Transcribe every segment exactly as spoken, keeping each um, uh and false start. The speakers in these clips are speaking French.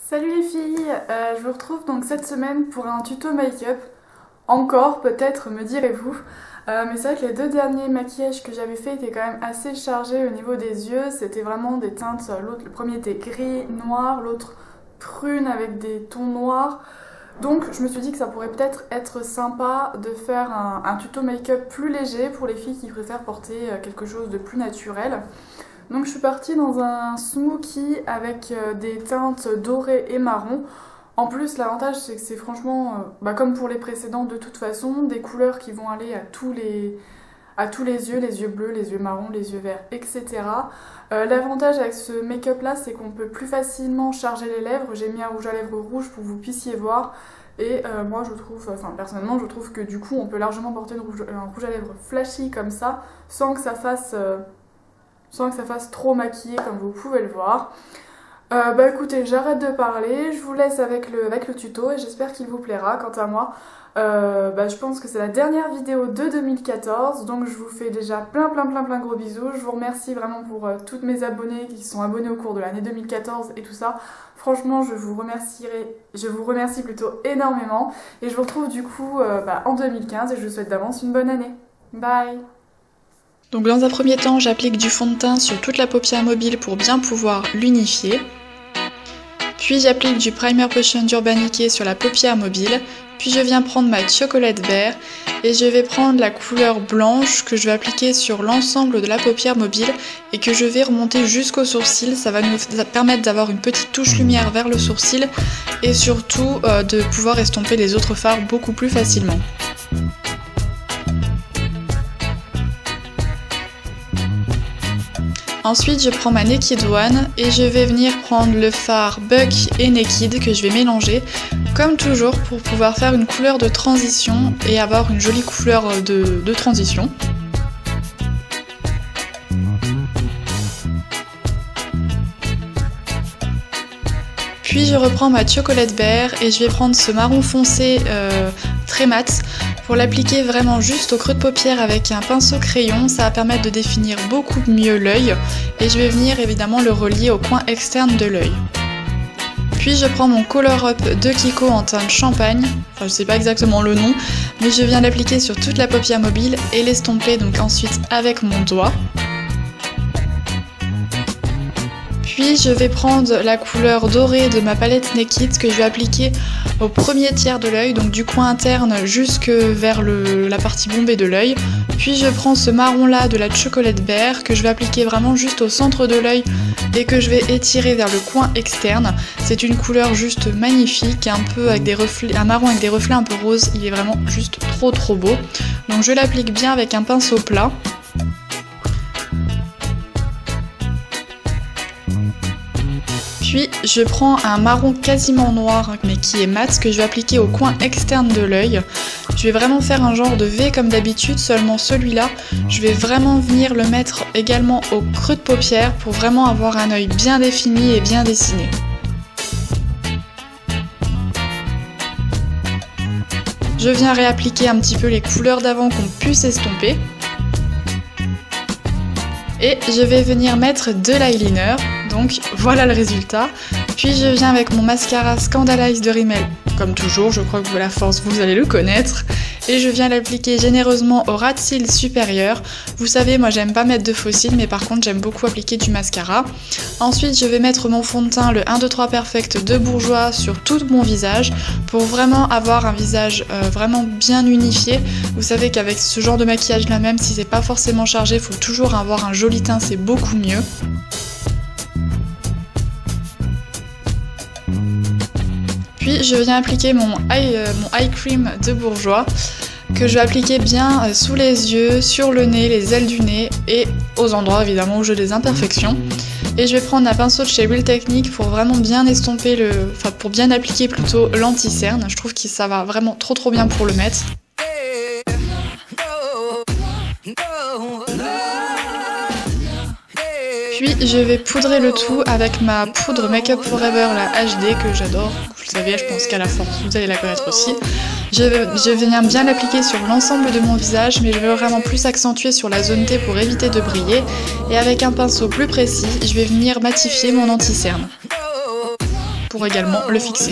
Salut les filles, euh, je vous retrouve donc cette semaine pour un tuto make-up. Encore peut-être, me direz-vous. Euh, mais c'est vrai que les deux derniers maquillages que j'avais fait étaient quand même assez chargés au niveau des yeux. C'était vraiment des teintes, l'autre, le premier était gris, noir, l'autre prune avec des tons noirs. Donc je me suis dit que ça pourrait peut-être être sympa de faire un, un tuto make-up plus léger pour les filles qui préfèrent porter quelque chose de plus naturel. Donc je suis partie dans un smoky avec des teintes dorées et marron. En plus l'avantage c'est que c'est franchement, bah, comme pour les précédents de toute façon, des couleurs qui vont aller à tous les, à tous les yeux, les yeux bleus, les yeux marrons, les yeux verts, et cetera. Euh, l'avantage avec ce make-up là c'est qu'on peut plus facilement charger les lèvres. J'ai mis un rouge à lèvres rouge pour que vous puissiez voir. Et euh, moi je trouve, enfin personnellement je trouve que du coup on peut largement porter une rouge, un rouge à lèvres flashy comme ça sans que ça fasse... Euh, sans que ça fasse trop maquillé comme vous pouvez le voir. Euh, bah écoutez, j'arrête de parler, je vous laisse avec le, avec le tuto et j'espère qu'il vous plaira. Quant à moi, euh, bah, je pense que c'est la dernière vidéo de deux mille quatorze, donc je vous fais déjà plein plein plein plein gros bisous. Je vous remercie vraiment pour euh, toutes mes abonnés qui sont abonnés au cours de l'année deux mille quatorze et tout ça. Franchement, je vous remercierai, je vous remercie plutôt énormément et je vous retrouve du coup euh, bah, en deux mille quinze et je vous souhaite d'avance une bonne année. Bye! Donc dans un premier temps, j'applique du fond de teint sur toute la paupière mobile pour bien pouvoir l'unifier. Puis j'applique du primer potion d'Urban Decay sur la paupière mobile. Puis je viens prendre ma Chocolate Bear et je vais prendre la couleur blanche que je vais appliquer sur l'ensemble de la paupière mobile et que je vais remonter jusqu'au sourcil. Ça va nous permettre d'avoir une petite touche lumière vers le sourcil et surtout euh, de pouvoir estomper les autres fards beaucoup plus facilement. Ensuite, je prends ma Naked One et je vais venir prendre le fard Buck et Naked que je vais mélanger, comme toujours, pour pouvoir faire une couleur de transition et avoir une jolie couleur de, de transition. Puis je reprends ma Chocolate Bear et je vais prendre ce marron foncé euh, très mat pour l'appliquer vraiment juste au creux de paupière avec un pinceau crayon. Ça va permettre de définir beaucoup mieux l'œil et je vais venir évidemment le relier au coin externe de l'œil. Puis je prends mon Color Up de Kiko en teinte champagne, enfin je sais pas exactement le nom, mais je viens l'appliquer sur toute la paupière mobile et l'estomper donc ensuite avec mon doigt. Puis je vais prendre la couleur dorée de ma palette Naked que je vais appliquer au premier tiers de l'œil, donc du coin interne jusque vers le, la partie bombée de l'œil. Puis je prends ce marron là de la Chocolate Bear que je vais appliquer vraiment juste au centre de l'œil et que je vais étirer vers le coin externe. C'est une couleur juste magnifique, un peu avec des reflets, un marron avec des reflets un peu roses, il est vraiment juste trop trop beau. Donc je l'applique bien avec un pinceau plat. Puis je prends un marron quasiment noir mais qui est mat que je vais appliquer au coin externe de l'œil. Je vais vraiment faire un genre de V comme d'habitude, seulement celui-là, je vais vraiment venir le mettre également au creux de paupière pour vraiment avoir un œil bien défini et bien dessiné. Je viens réappliquer un petit peu les couleurs d'avant qu'on puisse estomper. Et je vais venir mettre de l'eyeliner, donc voilà le résultat. Puis je viens avec mon mascara Scandalize de Rimmel, comme toujours, je crois que vous la force, vous allez le connaître. Et je viens l'appliquer généreusement au ras de cils supérieur. Vous savez, moi j'aime pas mettre de faux cils, mais par contre j'aime beaucoup appliquer du mascara. Ensuite je vais mettre mon fond de teint, le un deux trois Perfect de Bourjois sur tout mon visage, pour vraiment avoir un visage euh, vraiment bien unifié. Vous savez qu'avec ce genre de maquillage là, même si c'est pas forcément chargé, il faut toujours avoir un joli teint, c'est beaucoup mieux. Puis je viens appliquer mon eye, euh, mon eye cream de Bourjois que je vais appliquer bien euh, sous les yeux, sur le nez, les ailes du nez et aux endroits évidemment où j'ai des imperfections. Et je vais prendre un pinceau de chez Real Technique pour vraiment bien estomper le... enfin pour bien appliquer plutôt l'anti-cerne. Je trouve que ça va vraiment trop trop bien pour le mettre. Puis je vais poudrer le tout avec ma poudre Make Up Forever, la H D, que j'adore. Vous le savez, je pense qu'à la force, vous allez la connaître aussi. Je vais, je vais venir bien l'appliquer sur l'ensemble de mon visage, mais je vais vraiment plus accentuer sur la zone T pour éviter de briller. Et avec un pinceau plus précis, je vais venir matifier mon anti-cerne. pour également le fixer.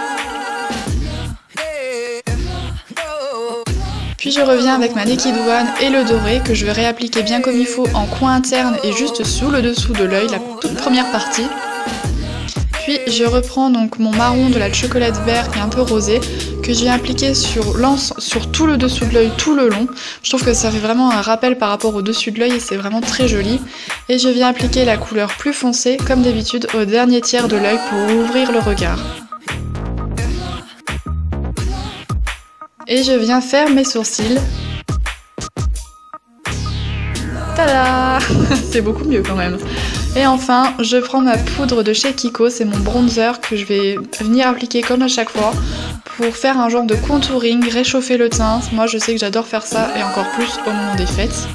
Puis je reviens avec ma Naked One et le doré que je vais réappliquer bien comme il faut en coin interne et juste sous le dessous de l'œil, la toute première partie. Puis je reprends donc mon marron de la chocolate vert qui est un peu rosé, que je viens appliquer sur, sur tout le dessous de l'œil tout le long. Je trouve que ça fait vraiment un rappel par rapport au dessus de l'œil et c'est vraiment très joli. Et je viens appliquer la couleur plus foncée, comme d'habitude, au dernier tiers de l'œil pour ouvrir le regard. Et je viens faire mes sourcils. Tada! C'est beaucoup mieux quand même. Et enfin, je prends ma poudre de chez Kiko, c'est mon bronzer que je vais venir appliquer comme à chaque fois pour faire un genre de contouring, réchauffer le teint. Moi je sais que j'adore faire ça et encore plus au moment des fêtes.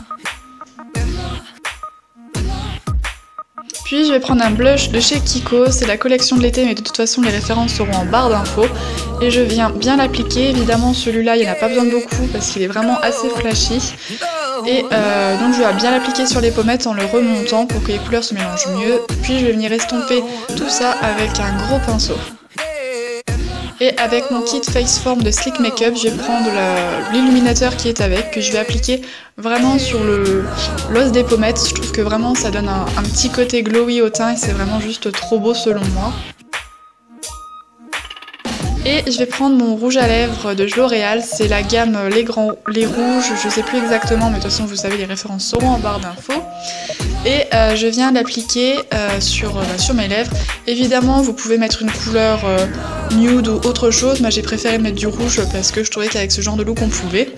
Puis je vais prendre un blush de chez Kiko, c'est la collection de l'été mais de toute façon les références seront en barre d'infos. Et je viens bien l'appliquer, évidemment celui-là il n'y en a pas besoin de beaucoup parce qu'il est vraiment assez flashy. Et euh, donc je vais bien l'appliquer sur les pommettes en le remontant pour que les couleurs se mélangent mieux. Puis je vais venir estomper tout ça avec un gros pinceau. Et avec mon kit Faceform de Slick Makeup, je vais prendre l'illuminateur qui est avec, que je vais appliquer vraiment sur l'os des pommettes. Je trouve que vraiment ça donne un, un petit côté glowy au teint et c'est vraiment juste trop beau selon moi. Et je vais prendre mon rouge à lèvres de L'Oréal, c'est la gamme les, grands, les rouges, je sais plus exactement, mais de toute façon vous savez les références seront en barre d'infos. Et euh, je viens l'appliquer euh, sur, euh, sur mes lèvres. Évidemment vous pouvez mettre une couleur euh, nude ou autre chose, mais j'ai préféré mettre du rouge parce que je trouvais qu'avec ce genre de look on pouvait.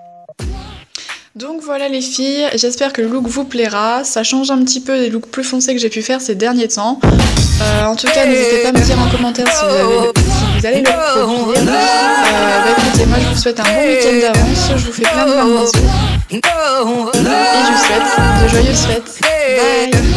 Donc voilà les filles, j'espère que le look vous plaira, ça change un petit peu des looks plus foncés que j'ai pu faire ces derniers temps. Euh, en tout cas n'hésitez pas à me dire en commentaire si vous, avez, si vous allez le reproduire. Euh, bah écoutez, moi je vous souhaite un bon week-end d'avance, je vous fais plein de bisous. Et je vous souhaite de joyeuses fêtes. Bye.